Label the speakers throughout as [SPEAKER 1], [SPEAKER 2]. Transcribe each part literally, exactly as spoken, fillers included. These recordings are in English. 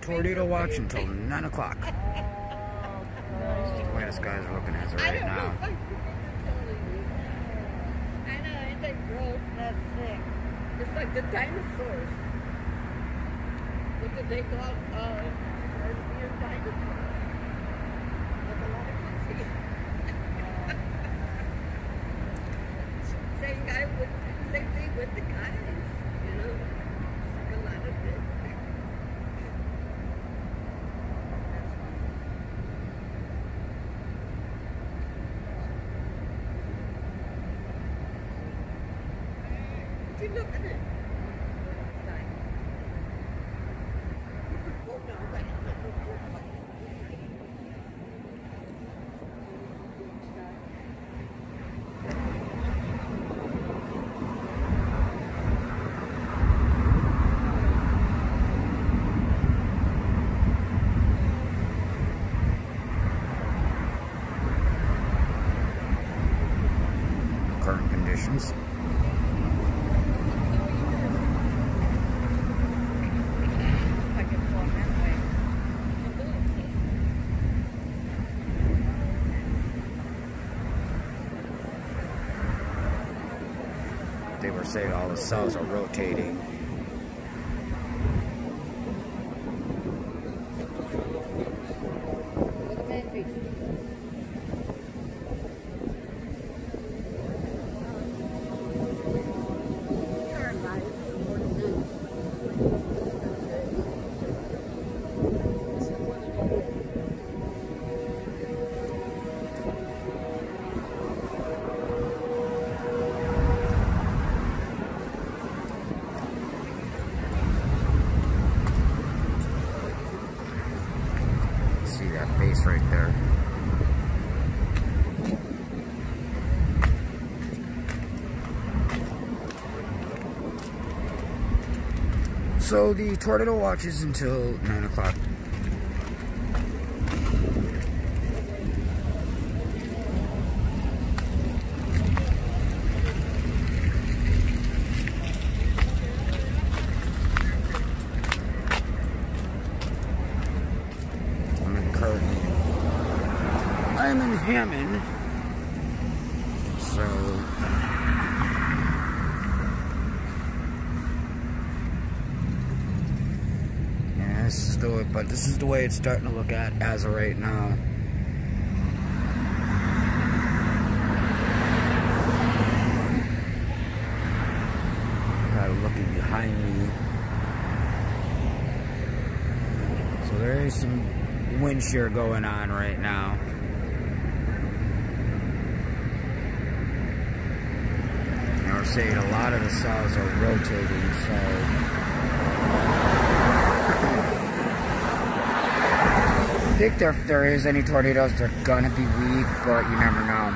[SPEAKER 1] tornado watch until nine o'clock. The way the skies are looking as of right now.
[SPEAKER 2] I know, ain't they gross? That's sick. It's like the dinosaurs. What did they call uh, European dinosaurs? That's a lot of kids here. Same guy with, same thing with the coyotes, you know? Like a lot of things. What you looking at?
[SPEAKER 1] Current conditions. They were saying all the cells are rotating. See that base right there. So the tornado watch is until nine o'clock. I'm in Hammond, so yeah, this is the way, but this is the way it's starting to look at as of right now. Got it looking behind me, so there is some wind shear going on right now. Saying a lot of the cells are rotating, so I think there, if there is any tornadoes, they're gonna be weak, but you never know.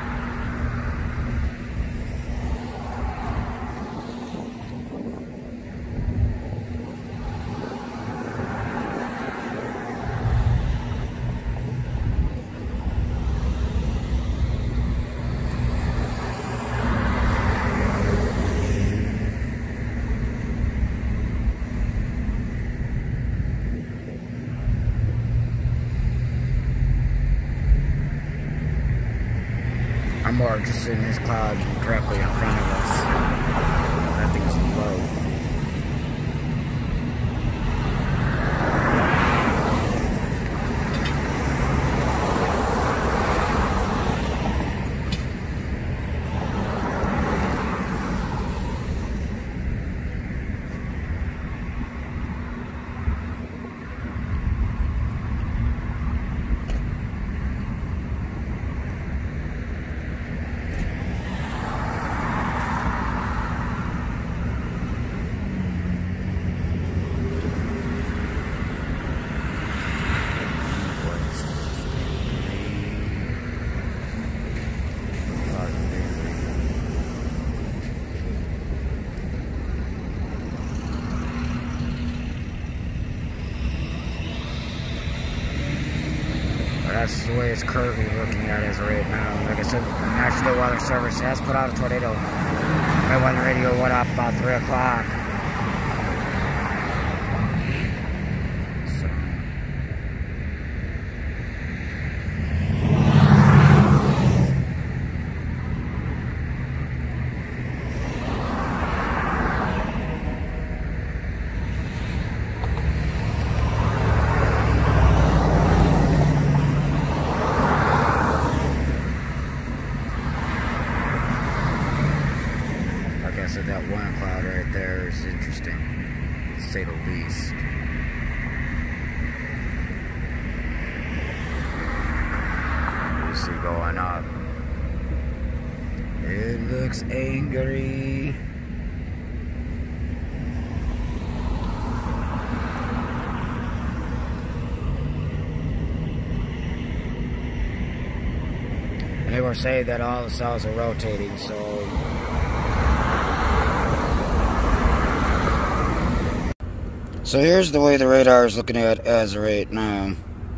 [SPEAKER 1] I'm more interested in this cloud directly in front of us. That thing's low. That's the way it's currently looking at as right now. Like I said, the National Weather Service has put out a tornado. My weather radio went off about three o'clock. like I said, that one cloud right there is interesting, to say the least. You see going up. It looks angry. And they were saying that all the cells are rotating, so So here's the way the radar is looking at as of right now.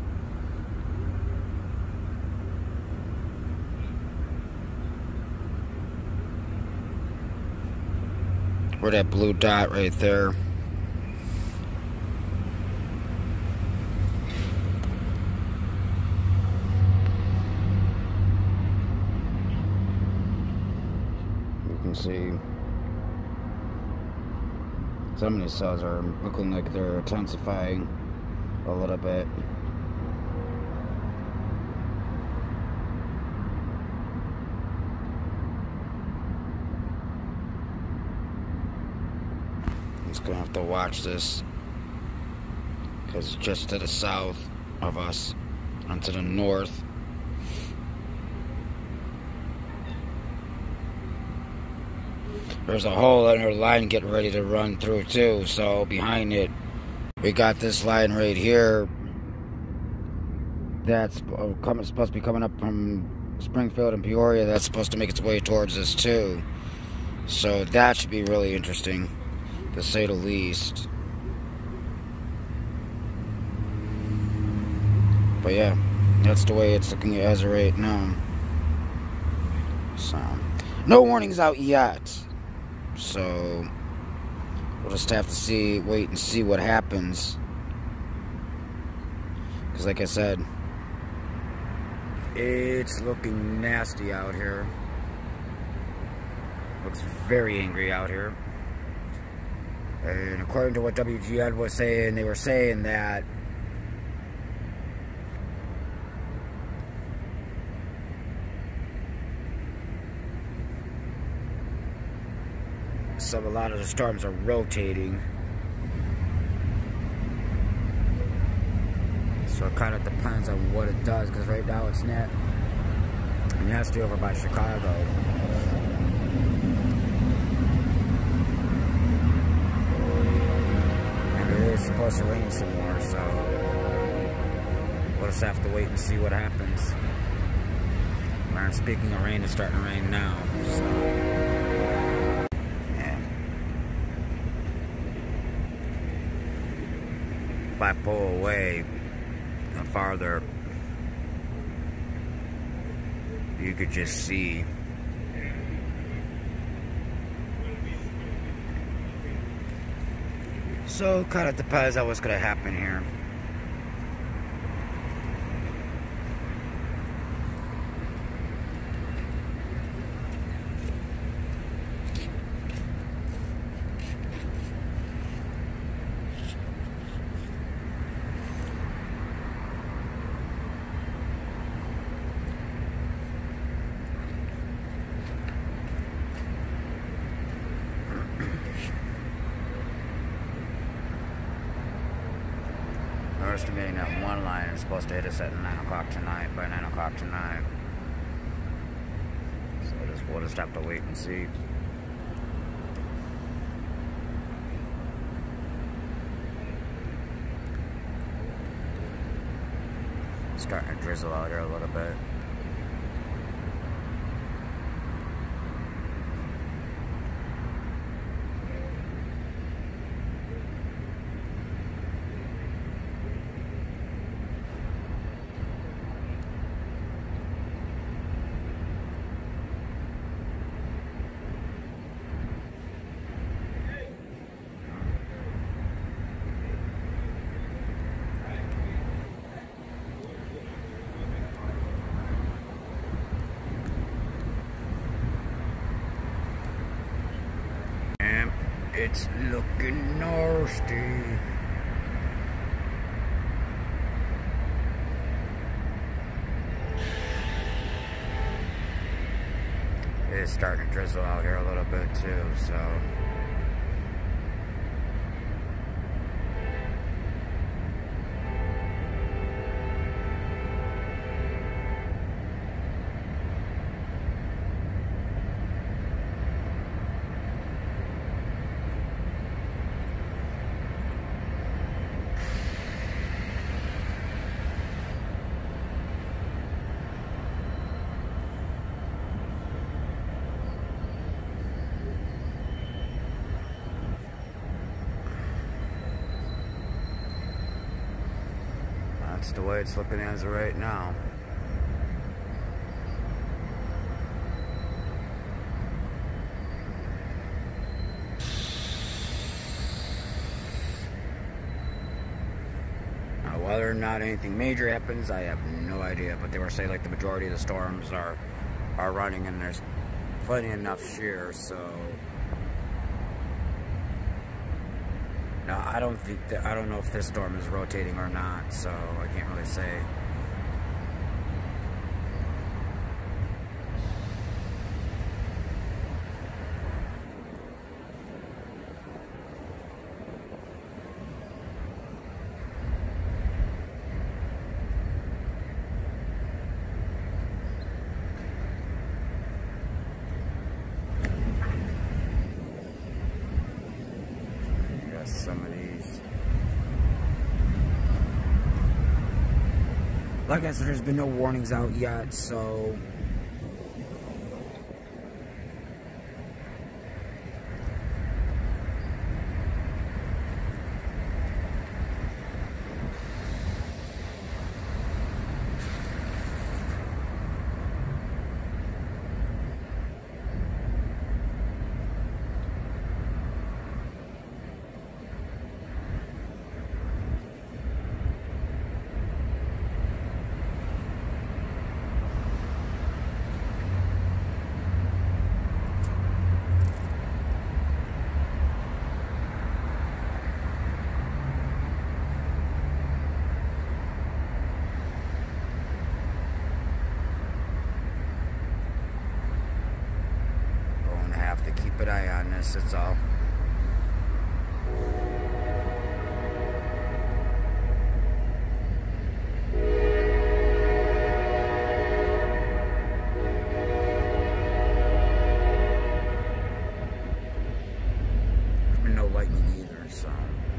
[SPEAKER 1] Where that blue dot right there. You can see some of these cells are looking like they're intensifying a little bit. I'm just gonna have to watch this because it's just to the south of us and to the north. There's a whole other line getting ready to run through too, so behind it we got this line right here that's coming, supposed to be coming up from Springfield and Peoria. That's supposed to make its way towards us too, so that should be really interesting, to say the least. But yeah, that's the way it's looking as of right now. So no warnings out yet. So we'll just have to see, wait and see what happens. Because like I said, it's looking nasty out here. Looks very angry out here. And according to what W G N was saying, they were saying that So a lot of the storms are rotating. So it kind of depends on what it does, because right now it's not nasty over by Chicago. And it is supposed to rain some more, so we'll just have to wait and see what happens. And speaking of rain, it's starting to rain now, so. If I pull away and farther, you could just see so it kind of depends on what's going to happen here. We're estimating that one line is supposed to hit us at nine o'clock tonight, by nine o'clock tonight. So just, we'll just have to wait and see. It's starting to drizzle out here a little bit. It's looking nasty. It's is starting to drizzle out here a little bit too, so. That's the way it's looking as of right now. Now, whether or not anything major happens, I have no idea. But they were saying like the majority of the storms are are running, and there's plenty enough shear. So now I don't think that I don't know if this storm is rotating or not. So I can't really say. Some of these. Like I said, there's been no warnings out yet, so keep an eye on this, that's all. There's been no lightning either, so.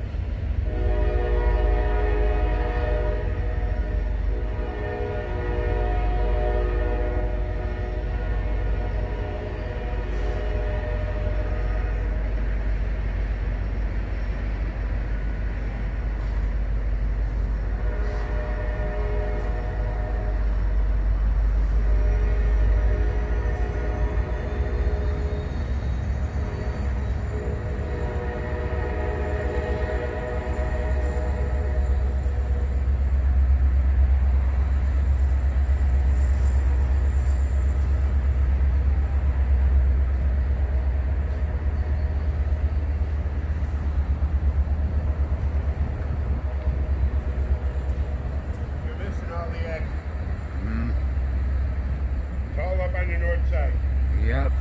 [SPEAKER 1] Yep.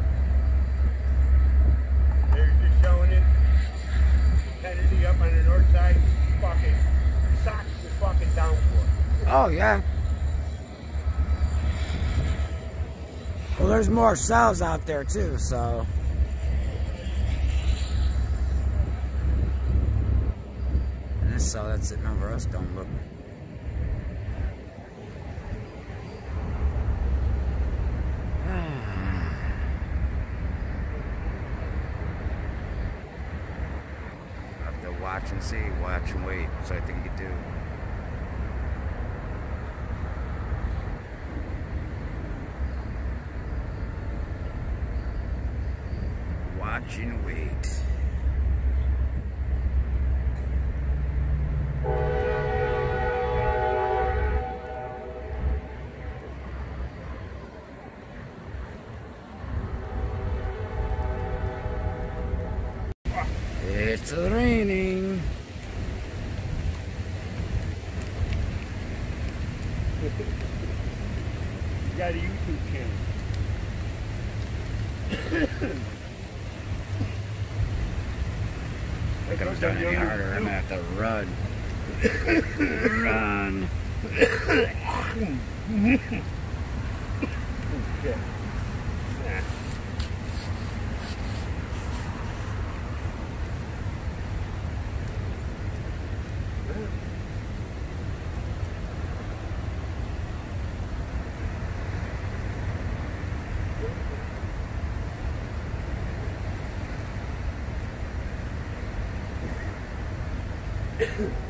[SPEAKER 3] They're just showing it. Kennedy up on the north side, fucking socks the fucking downpour.
[SPEAKER 1] Oh, yeah. Well, there's more cells out there, too, so. And this cell that's sitting over us don't look. Watch and see, watch and wait. So I think you could do. Watch and wait. It's raining.
[SPEAKER 3] You got a YouTube channel.
[SPEAKER 1] If it comes down any harder, I'm gonna have to run. Run.
[SPEAKER 3] Shit. Yeah.